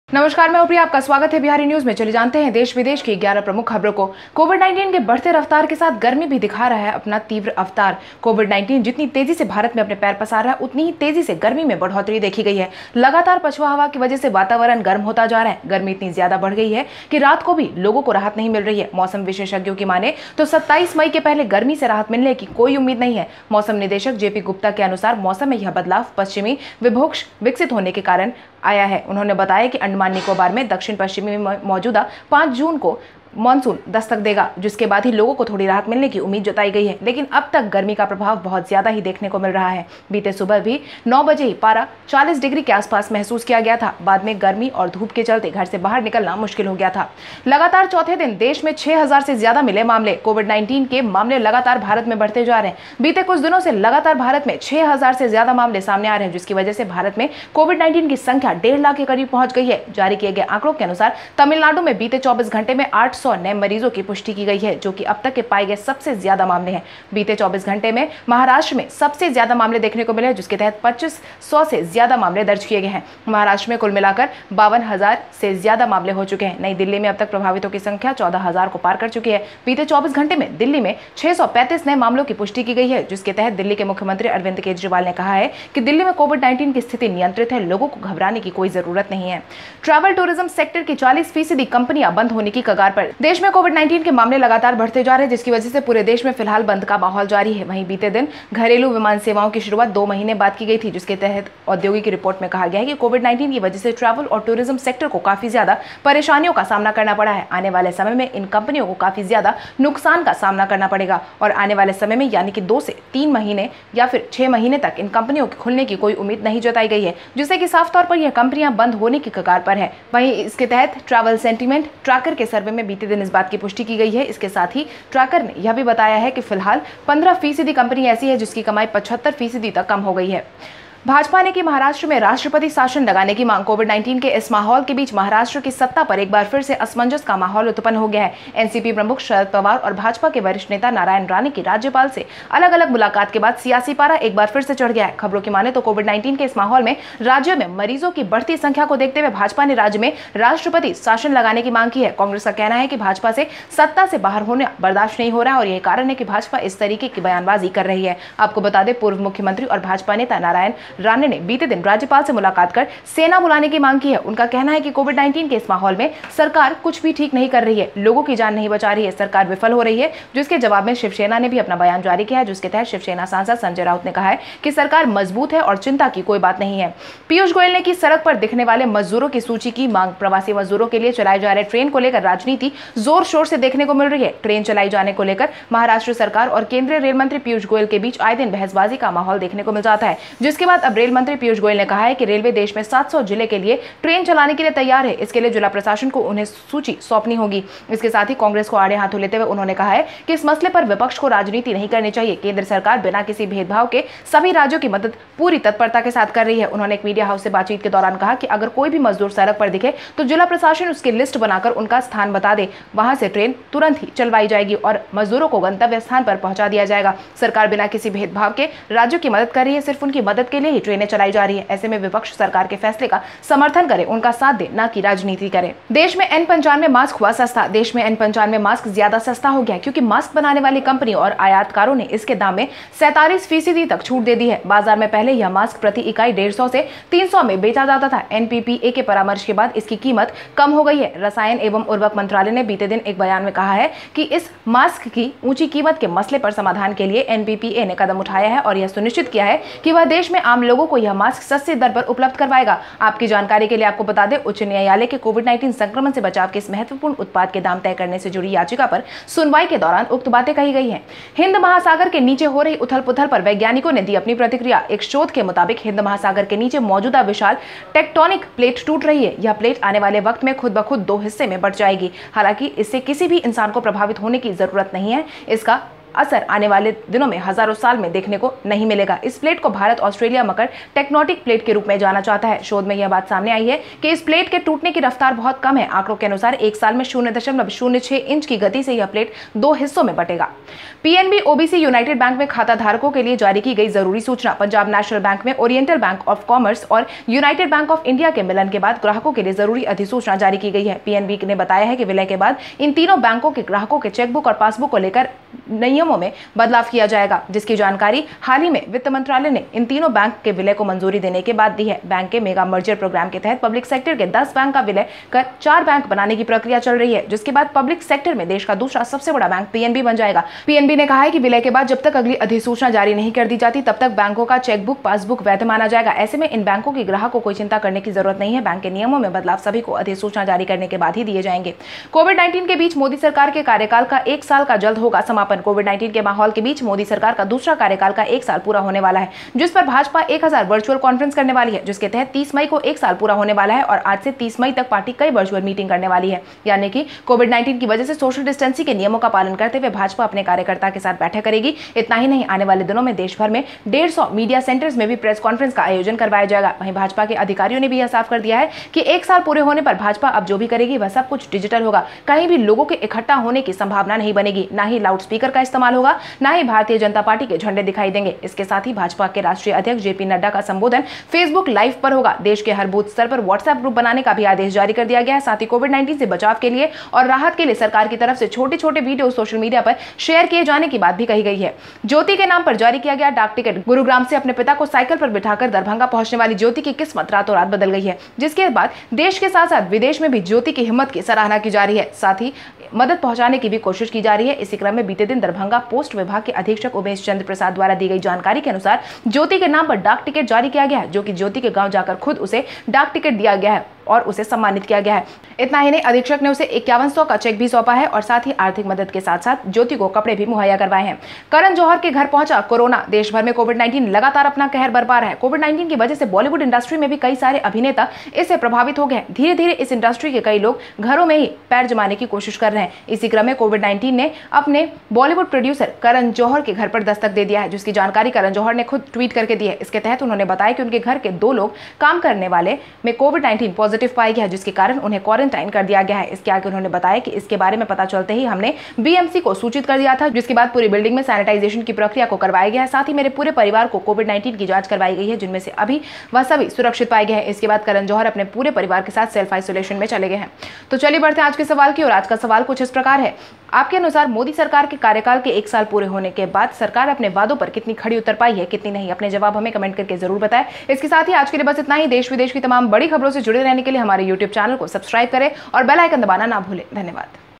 नमस्कार, मैं प्रिया, आपका स्वागत है बिहारी न्यूज में। चले जानते हैं देश विदेश की 11 प्रमुख खबरों को। कोविड-19 के बढ़ते रफ्तार के साथ गर्मी भी दिखा रहा है अपना तीव्र अवतार। कोविड-19 जितनी तेजी से भारत में अपने पैर पसार रहा है, उतनी ही तेजी से गर्मी में बढ़ोतरी देखी गई है। लगातार पछुआ हवा की वजह से वातावरण गर्म होता जा रहा है। गर्मी इतनी ज्यादा बढ़ गई है कि रात को भी लोगों को राहत नहीं मिल रही है। मौसम विशेषज्ञों की माने तो 27 मई के पहले गर्मी से राहत मिलने की कोई उम्मीद नहीं है। मौसम निदेशक जेपी गुप्ता के अनुसार मौसम में यह बदलाव पश्चिमी विभोक्ष विकसित होने के कारण आया है। उन्होंने बताया कि अंडमान निकोबार में दक्षिण पश्चिमी में मौजूदा 5 जून को मानसून दस्तक देगा, जिसके बाद ही लोगों को थोड़ी राहत मिलने की उम्मीद जताई गई है। लेकिन अब तक गर्मी का प्रभाव बहुत ज्यादा ही देखने को मिल रहा है। बीते सुबह भी 9 बजे ही पारा 40 डिग्री के आसपास महसूस किया गया था। बाद में गर्मी और धूप के चलते घर से बाहर निकलना मुश्किल हो गया था। लगातार चौथे दिन देश में 6000 से ज्यादा मिले मामले। कोविड-19 के मामले लगातार भारत में बढ़ते जा रहे हैं। बीते कुछ दिनों से लगातार भारत में 6000 से ज्यादा मामले सामने आ रहे हैं, जिसकी वजह से भारत में कोविड-19 की संख्या 1.5 लाख के करीब पहुंच गई है। जारी किए गए आंकड़ों के अनुसार तमिलनाडु में बीते 24 घंटे में 800 नए मरीजों की पुष्टि की गई है, जो कि अब तक के पाए गए सबसे ज्यादा मामले हैं। बीते 24 घंटे में महाराष्ट्र में सबसे ज्यादा मामले देखने को मिले, जिसके तहत 2500 से ज्यादा मामले दर्ज किए गए हैं। महाराष्ट्र में कुल मिलाकर 52,000 से ज्यादा मामले हो चुके हैं। नई दिल्ली में अब तक प्रभावितों की संख्या 14,000 को पार कर चुकी है। बीते 24 घंटे में दिल्ली में 635 नए मामलों की पुष्टि की गई है, जिसके तहत दिल्ली के मुख्यमंत्री अरविंद केजरीवाल ने कहा है कि दिल्ली में कोविड-19 की स्थिति नियंत्रित है, लोगों को घबराने की कोई जरूरत नहीं है। ट्रैवल टूरिज्म सेक्टर की 40% कंपनियां बंद होने की कगार पर। देश में कोविड-19 के मामले लगातार बढ़ते जा रहे हैं, जिसकी वजह से पूरे देश में फिलहाल बंद का माहौल जारी है। वहीं बीते दिन घरेलू विमान सेवाओं की शुरुआत 2 महीने बाद की गई थी, जिसके तहत औद्योगिक रिपोर्ट में कहा गया है कि कोविड-19 की वजह से ट्रैवल और टूरिज्म सेक्टर को काफी ज्यादा परेशानियों का सामना करना पड़ा है। आने वाले समय में इन कंपनियों को काफी ज्यादा नुकसान का सामना करना पड़ेगा और आने वाले समय में यानी कि 2 से 3 महीने या फिर 6 महीने तक इन कंपनियों के खुलने की कोई उम्मीद नहीं जताई गई है, जिससे कि साफ तौर पर यह कंपनियां बंद होने की कगार पर है। वहीं इसके तहत ट्रैवल सेंटीमेंट ट्रैकर के सर्वे में बीते दिन इस बात की पुष्टि की गई है। इसके साथ ही ट्रैकर ने यह भी बताया है कि फिलहाल 15% कंपनी ऐसी है जिसकी कमाई 75% तक कम हो गई है। भाजपा ने की महाराष्ट्र में राष्ट्रपति शासन लगाने की मांग। कोविड-19 के इस माहौल के बीच महाराष्ट्र की सत्ता पर एक बार फिर से असमंजस का माहौल उत्पन्न हो गया है। एनसीपी प्रमुख शरद पवार और भाजपा के वरिष्ठ नेता नारायण राणे की राज्यपाल से अलग अलग मुलाकात के बाद सियासी पारा एक बार फिर से चढ़ गया है। खबरों की माने तो कोविड-19 के इस माहौल में राज्य में मरीजों की बढ़ती संख्या को देखते हुए भाजपा ने राज्य में राष्ट्रपति शासन लगाने की मांग की है। कांग्रेस का कहना है कि भाजपा से सत्ता से बाहर होना बर्दाश्त नहीं हो रहा है और यही कारण है कि भाजपा इस तरीके की बयानबाजी कर रही है। आपको बता दें, पूर्व मुख्यमंत्री और भाजपा नेता नारायण राणे ने बीते दिन राज्यपाल से मुलाकात कर सेना बुलाने की मांग की है। उनका कहना है कि कोविड-19 के इस माहौल में सरकार कुछ भी ठीक नहीं कर रही है, लोगों की जान नहीं बचा रही है, सरकार विफल हो रही है। जिसके जवाब में शिवसेना ने भी अपना बयान जारी किया है, जिसके तहत शिवसेना सांसद संजय राउत ने कहा है कि सरकार मजबूत है और चिंता की कोई बात नहीं है। पीयूष गोयल ने की सड़क पर दिखने वाले मजदूरों की सूची की मांग। प्रवासी मजदूरों के लिए चलाए जा रहे ट्रेन को लेकर राजनीति जोर शोर से देखने को मिल रही है। ट्रेन चलाई जाने को लेकर महाराष्ट्र सरकार और केंद्रीय रेल मंत्री पीयूष गोयल के बीच आए दिन बहसबाजी का माहौल देखने को मिल जाता है, जिसके बाद अब रेल मंत्री पीयूष गोयल ने कहा है कि रेलवे देश में 700 जिले के लिए ट्रेन चलाने के लिए तैयार है। इसके लिए जिला प्रशासन को उन्हें सूची सौंपनी होगी। इसके साथ ही कांग्रेस को आड़े हाथों लेते हुए उन्होंने कहा है कि इस मसले पर विपक्ष को राजनीति नहीं करनी चाहिए। केंद्र सरकार बिना किसी भेदभाव के सभी राज्यों की मदद पूरी तत्परता के साथ कर रही है। उन्होंने एक मीडिया हाउस से बातचीत के दौरान कहा कि अगर कोई भी मजदूर सड़क पर दिखे तो जिला प्रशासन उसकी लिस्ट बनाकर उनका स्थान बता दे, वहां से ट्रेन तुरंत ही चलवाई जाएगी और मजदूरों को गंतव्य स्थान पर पहुंचा दिया जाएगा। सरकार बिना किसी भेदभाव के राज्यों की मदद कर रही है, सिर्फ उनकी मदद के लिए ही ट्रेनें चलाई जा रही है। ऐसे में विपक्ष सरकार के फैसले का समर्थन करे, उनका साथ दे, न कि राजनीति करे। देश में n95 मास्क हुआ सस्ता। देश में n95 मास्क ज्यादा सस्ता हो गया क्योंकि मास्क बनाने वाली कंपनी और आयातकारों ने इसके दाम में 47% तक छूट दे दी है। बाजार में पहले यह मास्क प्रति इकाई 150 से 300 में बेचा जाता था। NPPA के परामर्श के बाद इसकी कीमत कम हो गई है। रसायन एवं उर्वरक मंत्रालय ने बीते दिन एक बयान में कहा है कि इस मास्क की ऊंची कीमत के मसले पर समाधान के लिए NPPA ने कदम उठाया है और यह सुनिश्चित किया है कि वह देश में आम लोगों को यह मास्क सस्ती दर पर उपलब्ध करवाएगा। आपकी जानकारी के लिए आपको बता दें, उच्च न्यायालय के कोविड-19 संक्रमण से बचाव के इस महत्वपूर्ण उत्पाद के दाम तय करने से जुड़ी याचिका पर सुनवाई के दौरान उक्त बातें कही गई हैं। हिंद महासागर के नीचे हो रही उथल-पुथल पर वैज्ञानिकों ने दी अपनी प्रतिक्रिया। एक शोध के मुताबिक हिंद महासागर के नीचे मौजूदा विशाल टेक्टोनिक प्लेट टूट रही है। यह प्लेट आने वाले वक्त में खुद ब खुद 2 हिस्से में बंट जाएगी। हालांकि इससे किसी भी इंसान को प्रभावित होने की जरूरत नहीं है। इसका असर आने वाले दिनों में हजारों साल में देखने को नहीं मिलेगा। इस प्लेट को भारत ऑस्ट्रेलिया मकर टेक्टोनिक प्लेट के रूप में जाना जाता है। शोध में यह बात सामने आई है कि इस प्लेट के टूटने की रफ्तार बहुत कम है। आंकड़ों के अनुसार एक साल में 0.06 इंच की गति से यह प्लेट 2 हिस्सों में बटेगा। पीएनबी ओबीसी यूनाइटेड बैंक में खाता धारकों के लिए जारी की गई जरूरी सूचना। पंजाब नेशनल बैंक में ओरिएंटल बैंक ऑफ कॉमर्स और यूनाइटेड बैंक ऑफ इंडिया के मिलन के बाद ग्राहकों के लिए जरूरी अधिसूचना जारी की गई है। पीएनबी ने बताया है कि विलय के बाद इन तीनों बैंकों के ग्राहकों के चेकबुक और पासबुक को लेकर नियमों में बदलाव किया जाएगा, जिसकी जानकारी हाल ही में वित्त मंत्रालय ने इन तीनों बैंक के विलय को मंजूरी देने के बाद दी है। बैंक के मेगा मर्जर प्रोग्राम के तहत पब्लिक सेक्टर के 10 बैंक का विलय कर 4 बैंक बनाने की प्रक्रिया चल रही है, जिसके बाद पब्लिक सेक्टर में देश का दूसरा सबसे बड़ा बैंक पीएनबी बन जाएगा। पीएनबी ने कहा है कि विलय के बाद जब तक अगली अधिसूचना जारी नहीं कर दी जाती तब तक बैंकों का चेकबुक पासबुक वैध माना जाएगा। ऐसे में इन बैंकों के ग्राहकों को कोई चिंता करने की जरूरत नहीं है। बैंक के नियमों में बदलाव सभी को अधिसूचना जारी करने के बाद ही दिए जाएंगे। कोविड-19 के बीच मोदी सरकार के कार्यकाल का 1 साल का जल्द होगा समापन। कोविड-19 के माहौल के बीच मोदी सरकार का दूसरा कार्यकाल का 1 साल पूरा होने वाला है, जिस पर भाजपा 1000 वर्चुअल कॉन्फ्रेंस करने वाली है, जिसके तहत 30 मई को 1 साल पूरा होने वाला है और आज से 30 मई तक पार्टी कई वर्चुअल मीटिंग करने वाली है। यानी कि कोविड-19 की वजह से सोशल डिस्टेंसिंग के नियमों का पालन करते हुए भाजपा अपने कार्यकर्ता के साथ बैठक करेगी। इतना ही नहीं, आने वाले दिनों में देश भर में 150 मीडिया सेंटर्स में भी प्रेस कॉन्फ्रेंस का आयोजन करवाया जाएगा। वहीं भाजपा के अधिकारियों ने भी यह साफ कर दिया है कि 1 साल पूरे होने पर भाजपा अब जो भी करेगी वह सब कुछ डिजिटल होगा। कहीं भी लोगों के इकट्ठा होने की संभावना नहीं बनेगी, ना ही लाउड स्पीकर का इस्तेमाल होगा, ना ही भारतीय जनता पार्टी के झंडे दिखाई देंगे। इसके साथ ही भाजपा के राष्ट्रीय अध्यक्ष जेपी नड्डा का संबोधन फेसबुक लाइव पर होगा। देश के हर बूथ स्तर पर व्हाट्सएप ग्रुप बनाने का भी आदेश जारी कर दिया गया है। साथ ही कोविड-19 से बचाव के लिए और राहत के लिए सरकार की तरफ से छोटे-छोटे वीडियो सोशल मीडिया पर शेयर किए जाने की बात भी कही गई है। ज्योति के नाम पर जारी किया गया डाक टिकट। गुरुग्राम से अपने पिता को साइकिल पर बिठाकर दरभंगा पहुंचने वाली ज्योति की किस्मत रातों रात बदल गई है, जिसके बाद देश के साथ साथ विदेश में भी ज्योति की हिम्मत की सराहना की जा रही है। साथ ही मदद पहुंचाने की भी कोशिश की जा रही है। इसी क्रम में बीते दिन दरभंगा पोस्ट विभाग के अधीक्षक उमेश चंद्र प्रसाद द्वारा दी गई जानकारी के अनुसार ज्योति के नाम पर डाक टिकट जारी किया गया है, जो कि ज्योति के गांव जाकर खुद उसे डाक टिकट दिया गया है और उसे सम्मानित किया गया है। इतना ही नहीं, अधीक्षक ने उसे 5100 का चेक भी सौंपा है और साथ ही आर्थिक मदद के साथ साथ ज्योति को कपड़े भी मुहैया करवाए हैं। करण जौहर के घर पहुंचा कोरोना। देश भर में कोविड-19 लगातार अपना कहर बरपा रहा है। कोविड-19 की वजह से बॉलीवुड इंडस्ट्री में भी कई सारे अभिनेता इससे प्रभावित हो गए। धीरे धीरे इस इंडस्ट्री के कई लोग घरों में ही पैर जमाने की कोशिश कर रहे हैं। इसी क्रम में कोविड-19 ने अपने बॉलीवुड प्रोड्यूसर करण जौहर के घर पर दस्तक दे दिया है, जिसकी जानकारी करण जौहर ने खुद ट्वीट करके दी है। इसके तहत उन्होंने बताया कि उनके घर के 2 लोग काम करने वाले में कोविड-19 पॉजिटिव पाया गया है, जिसके कारण उन्हें क्वारंटाइन कर दिया गया है। इसके आगे उन्होंने बताया कि इसके बारे में पता चलते ही हमने बीएमसी को सूचित कर दिया था, जिसके बाद पूरी बिल्डिंग में सैनिटाइजेशन की प्रक्रिया को करवाया गया है। साथ ही मेरे पूरे परिवार को कोविड-19 की जांच करवाई गई है, जिनमें से अभी वह सभी सुरक्षित पाए गए हैं। इसके बाद करण जौहर अपने पूरे परिवार के साथ सेल्फ आइसोलेशन में चले गए हैं। तो चलिए बढ़ते हैं आज के सवाल की ओर। आज का सवाल कुछ इस प्रकार है, आपके अनुसार मोदी सरकार के कार्यकाल के 1 साल पूरे होने के बाद सरकार अपने वादों पर कितनी खड़ी उतर पाई है, कितनी नहीं? अपने जवाब हमें कमेंट करके जरूर बताएं। इसके साथ ही आज के लिए बस इतना ही। देश विदेश की तमाम बड़ी खबरों से जुड़े रहने के लिए हमारे YouTube चैनल को सब्सक्राइब करें और बेल आइकन दबाना ना भूलें। धन्यवाद।